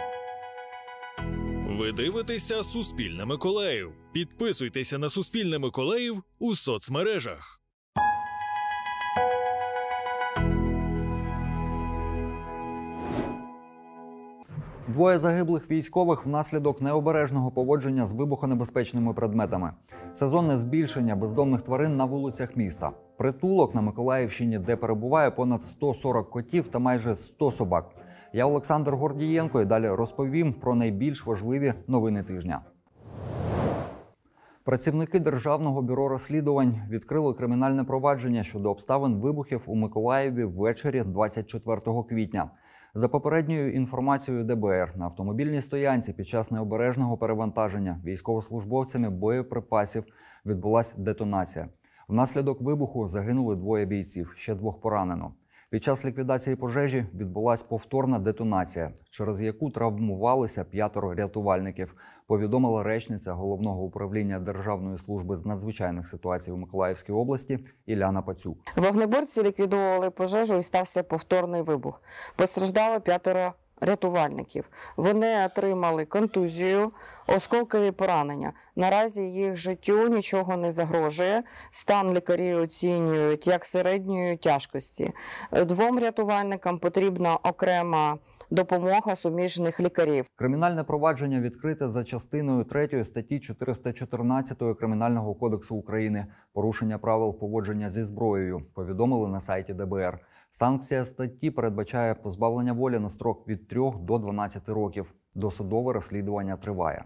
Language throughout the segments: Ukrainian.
Ви дивитеся «Суспільне Миколаїв». Підписуйтеся на «Суспільне Миколаїв» у соцмережах. Двоє загиблих військових внаслідок необережного поводження з вибухонебезпечними предметами. Сезонне збільшення бездомних тварин на вулицях міста. Притулок на Миколаївщині, де перебуває понад 140 котів та майже 100 собак. Я Олександр Гордієнко і далі розповім про найбільш важливі новини тижня. Працівники Державного бюро розслідувань відкрили кримінальне провадження щодо обставин вибухів у Миколаєві ввечері 24 квітня. За попередньою інформацією ДБР, на автомобільній стоянці під час необережного перевантаження військовослужбовцями боєприпасів відбулася детонація. Внаслідок вибуху загинули 2 бійців, ще 2 поранено. Під час ліквідації пожежі відбулася повторна детонація, через яку травмувалися 5 рятувальників, повідомила речниця Головного управління Державної служби з надзвичайних ситуацій у Миколаївській області Іляна Пацюк. Вогнеборці ліквідовували пожежу і стався повторний вибух. Постраждало 5 рятувальників. Вони отримали контузію, осколкові поранення. Наразі їх життю нічого не загрожує. Стан лікарі оцінюють як середньої тяжкості. 2 рятувальникам потрібна окрема допомога суміжних лікарів. Кримінальне провадження відкрите за частиною 3 статті 414 Кримінального кодексу України «Порушення правил поводження зі зброєю», повідомили на сайті ДБР. Санкція статті передбачає позбавлення волі на строк від 3 до 12 років. Досудове розслідування триває.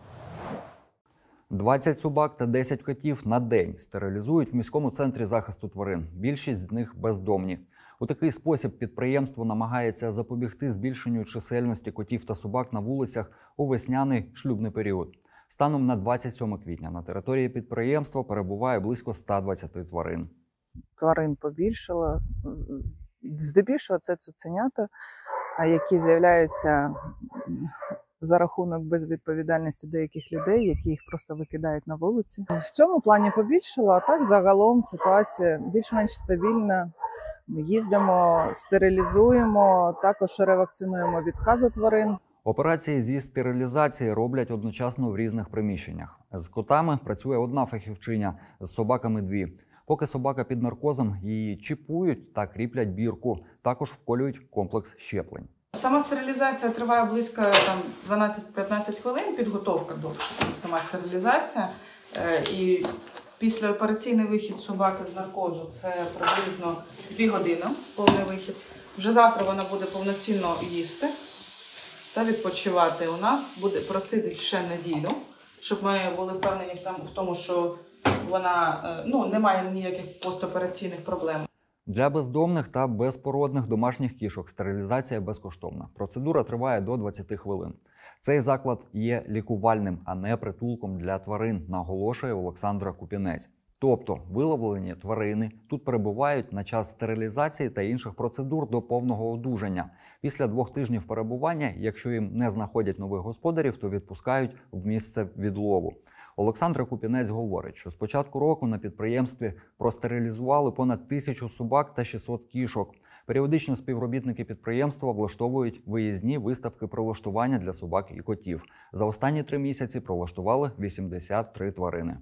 20 собак та 10 котів на день стерилізують в міському центрі захисту тварин. Більшість з них бездомні. У такий спосіб підприємство намагається запобігти збільшенню чисельності котів та собак на вулицях у весняний шлюбний період. Станом на 27 квітня на території підприємства перебуває близько 120 тварин. Тварин побільшало. Здебільшого це цуценята, які з'являються за рахунок безвідповідальності деяких людей, які їх просто викидають на вулиці. В цьому плані побільшало, а так загалом ситуація більш-менш стабільна. Ми їздимо, стерилізуємо, також ревакцинуємо від сказу тварин. Операції зі стерилізації роблять одночасно в різних приміщеннях. З котами працює 1 фахівчиня, з собаками 2. Поки собака під наркозом, її чіпують та кріплять бірку. Також вколюють комплекс щеплень. Сама стерилізація триває близько 12-15 хвилин, підготовка довше, сама стерилізація. І післяопераційний вихід собаки з наркозу – це приблизно 2 години, повний вихід. Вже завтра вона буде повноцінно їсти та відпочивати у нас. Буде просидіти ще неділю, щоб ми були впевнені в тому, що вона не має ніяких постопераційних проблем. Для бездомних та безпородних домашніх кішок стерилізація безкоштовна. Процедура триває до 20 хвилин. Цей заклад є лікувальним, а не притулком для тварин, наголошує Олександра Купінець. Тобто виловлені тварини тут перебувають на час стерилізації та інших процедур до повного одужання. Після 2 тижнів перебування, якщо їм не знаходять нових господарів, то відпускають в місце відлову. Олександра Купінець говорить, що з початку року на підприємстві простерилізували понад 1000 собак та 600 кішок. Періодично співробітники підприємства влаштовують виїзні виставки прилаштування для собак і котів. За останні 3 місяці прилаштували 83 тварини.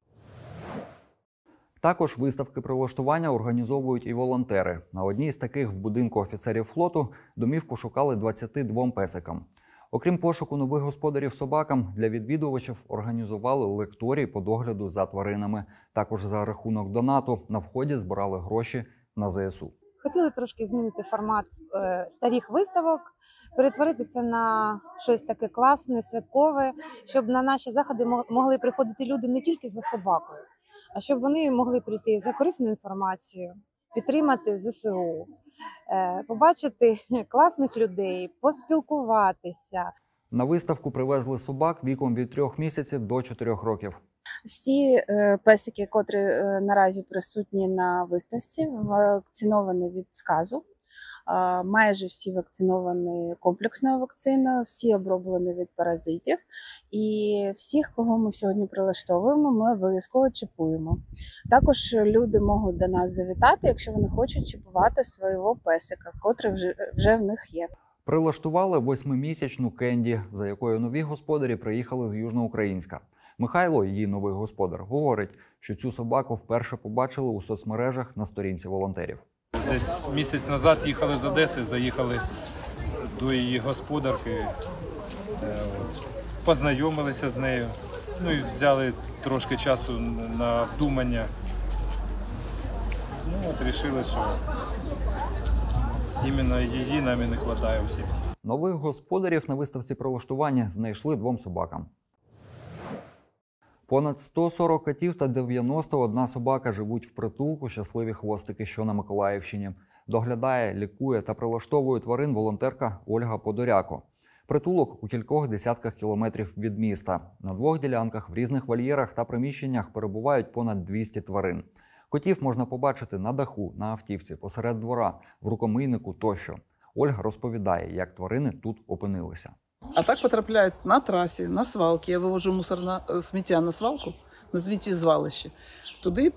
Також виставки прилаштування організовують і волонтери. На одній з таких в будинку офіцерів флоту домівку шукали 22 песикам. Окрім пошуку нових господарів собакам, для відвідувачів організували лекторій по догляду за тваринами. Також за рахунок донату на вході збирали гроші на ЗСУ. Хотіли трошки змінити формат старих виставок, перетворити це на щось таке класне, святкове, щоб на наші заходи могли приходити люди не тільки за собакою, а щоб вони могли прийти за корисною інформацією, підтримати ЗСУ, побачити класних людей, поспілкуватися. На виставку привезли собак віком від 3 місяців до 4 років. Всі песики, котрі наразі присутні на виставці, вакциновані від сказу. Майже всі вакциновані комплексною вакциною, всі оброблені від паразитів. І всіх, кого ми сьогодні прилаштовуємо, ми обов'язково чіпуємо. Також люди можуть до нас завітати, якщо вони хочуть чіпувати свого песика, котрий вже в них є. Прилаштували 8-місячну Кенді, за якою нові господарі приїхали з Южноукраїнська. Михайло, її новий господар, говорить, що цю собаку вперше побачили у соцмережах на сторінці волонтерів. Десь місяць назад їхали з Одеси, заїхали до її господарки, познайомилися з нею, ну і взяли трошки часу на вдумання. Ну от вирішили, що іменно її нам і не вистачає усім. Нових господарів на виставці прилаштування знайшли 2 собакам. Понад 140 котів та 91 собака живуть в притулку «Щасливі хвостики», що на Миколаївщині. Доглядає, лікує та прилаштовує тварин волонтерка Ольга Подоряко. Притулок у кількох десятках кілометрів від міста. На 2 ділянках в різних вольєрах та приміщеннях перебувають понад 200 тварин. Котів можна побачити на даху, на автівці, посеред двора, в рукомийнику тощо. Ольга розповідає, як тварини тут опинилися. А так потрапляють на трасі, на свалки. Я вивожу сміття на свалку, на звідтізвалище. Туди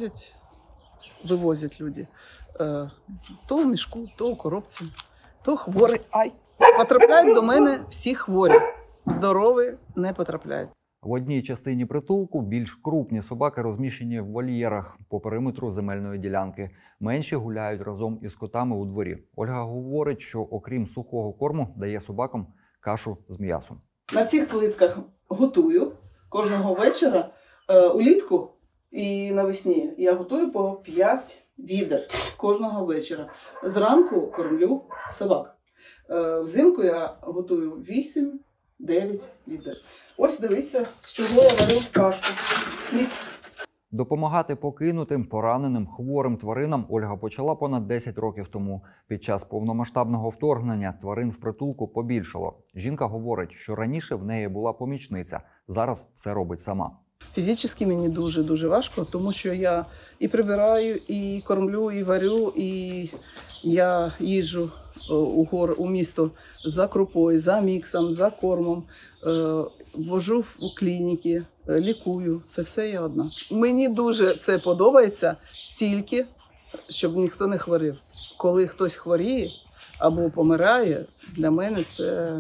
вивозять люди. То в мішку, то у коробці, то хворі. Потрапляють до мене всі хворі. Здорові не потрапляють. В одній частині притулку більш крупні собаки розміщені в вольєрах по периметру земельної ділянки. Менші гуляють разом із котами у дворі. Ольга говорить, що окрім сухого корму дає собакам кашу з м'ясом. На цих плитках готую кожного вечора, улітку і навесні. Я готую по 5 відер кожного вечора. Зранку кормлю собак. Взимку я готую 8-9 відер. Ось дивіться, з чого я варю кашку. Мікс. Допомагати покинутим, пораненим, хворим тваринам Ольга почала понад 10 років тому. Під час повномасштабного вторгнення тварин в притулку побільшало. Жінка говорить, що раніше в неї була помічниця, зараз все робить сама. Фізично мені дуже важко, тому що я і прибираю, і кормлю, і варю, і я їжджу у місто за крупою, за міксом, за кормом, вожу в клініки, лікую. Це все я одна. Мені дуже це подобається, тільки щоб ніхто не хворів. Коли хтось хворіє або помирає, для мене це,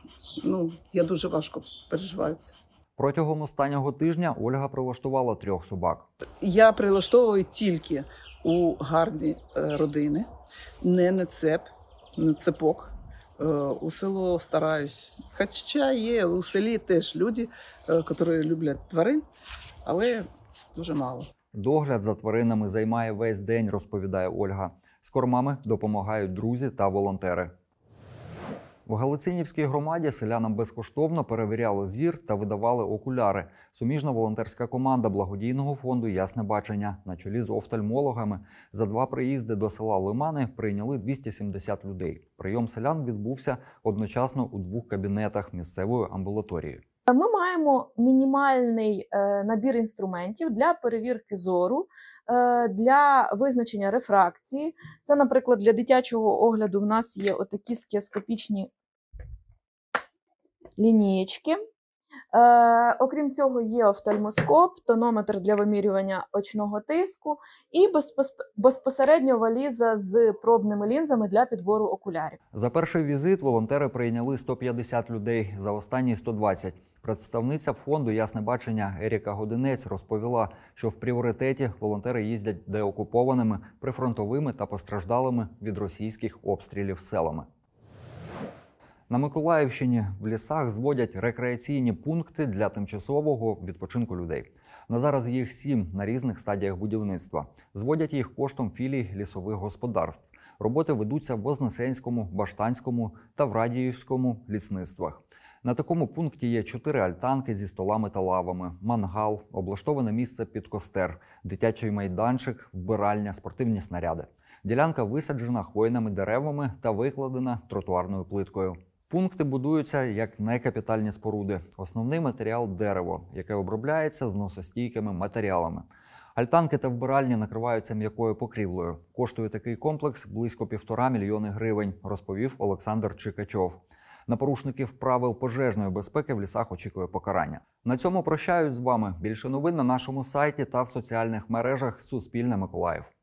я дуже важко переживаю це. Протягом останнього тижня Ольга прилаштувала 3 собак. Я прилаштовую тільки у гарні родини, не на цепок. У село стараюсь. Хоча є у селі теж люди, які люблять тварин, але дуже мало. Догляд за тваринами займає весь день, розповідає Ольга. З кормами допомагають друзі та волонтери. В Галицинівській громаді селянам безкоштовно перевіряли зір та видавали окуляри. Суміжна волонтерська команда благодійного фонду «Ясне бачення» на чолі з офтальмологами за 2 приїзди до села Лимани прийняли 270 людей. Прийом селян відбувся одночасно у 2 кабінетах місцевої амбулаторії. Ми маємо мінімальний набір інструментів для перевірки зору, для визначення рефракції. Це, наприклад, для дитячого огляду в нас є отакі скіоскопічні лінієчки. Окрім цього, є офтальмоскоп, тонометр для вимірювання очного тиску і безпосередньо валіза з пробними лінзами для підбору окулярів. За перший візит волонтери прийняли 150 людей, за останній – 120. Представниця фонду «Ясне бачення» Еріка Годинець розповіла, що в пріоритеті волонтери їздять деокупованими, прифронтовими та постраждалими від російських обстрілів селами. На Миколаївщині в лісах зводять рекреаційні пункти для тимчасового відпочинку людей. На зараз їх 7 на різних стадіях будівництва. Зводять їх коштом філій лісових господарств. Роботи ведуться в Вознесенському, Баштанському та в Радіївському лісництвах. На такому пункті є 4 альтанки зі столами та лавами, мангал, облаштоване місце під костер, дитячий майданчик, вбиральня, спортивні снаряди. Ділянка висаджена хвойними деревами та викладена тротуарною плиткою. Пункти будуються як некапітальні споруди. Основний матеріал – дерево, яке обробляється зносостійкими матеріалами. Альтанки та вбиральні накриваються м'якою покрівлею. Коштує такий комплекс близько 1,5 мільйони гривень, розповів Олександр Чикачов. На порушників правил пожежної безпеки в лісах очікує покарання. На цьому прощаюсь з вами. Більше новин на нашому сайті та в соціальних мережах Суспільне Миколаїв.